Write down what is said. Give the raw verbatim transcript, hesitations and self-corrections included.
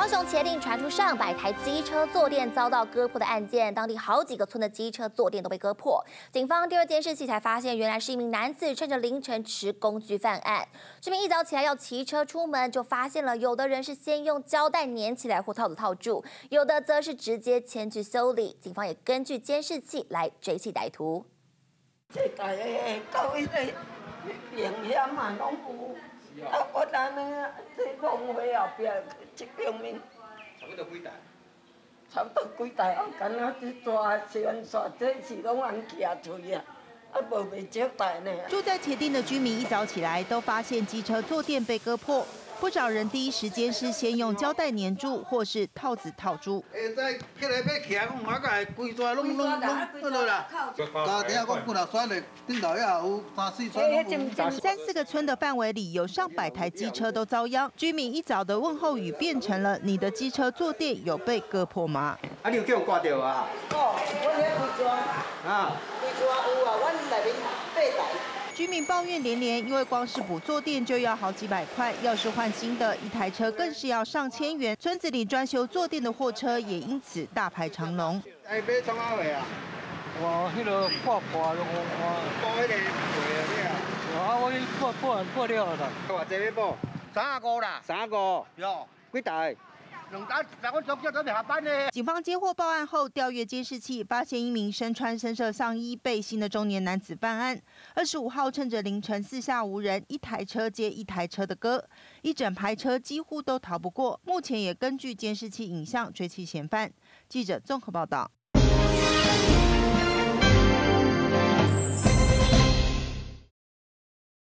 高雄茄萣传出上百台机车坐垫遭到割破的案件，当地好几个村的机车坐垫都被割破。警方第二监视器才发现，原来是一名男子趁着凌晨持工具犯案。居民一早起来要骑车出门，就发现了有的人是先用胶带粘起来或套子套住，有的则是直接牵去修理。警方也根据监视器来追缉歹徒。 这大个到迄个危险嘛，拢有。 啊！我安尼啊，这浪费后壁这边面，差不多几台，差不多几台哦。敢若这抓消防线，这是拢人骑出啊，啊无袂少台呢。 住在茄萣的居民一早起来都发现机车坐垫被割破，不少人第一时间是先用胶带粘住，或是套子套住。 现在起来要骑，我马个规抓拢拢拢倒落啦。家底下讲几条栓的，顶头也有三四栓拢有。 三四个村的范围里有上百台机车都遭殃，居民一早的问候语变成了：“你的机车坐垫有被割破吗？” 啊，你有叫我挂掉啊？ 哦，我遐规抓啊，规抓有啊，阮内面八台。 居民抱怨连连，因为光是补坐垫就要好几百块，要是换新的，一台车更是要上千元。村子里专修坐垫的货车也因此大排长龙。 哎，买创啊位啊？ 我迄个破破我我补迄个货啊， 啊，我已破破破了啦。 偌济要补？三十五啦。三十五。哟，几台？ 警方接获报案后，调阅监视器，发现一名身穿深色上衣背心的中年男子犯案。二十五号趁着凌晨四下无人，一台车接一台车的割，一整排车几乎都逃不过。目前也根据监视器影像追缉嫌犯。记者综合报道。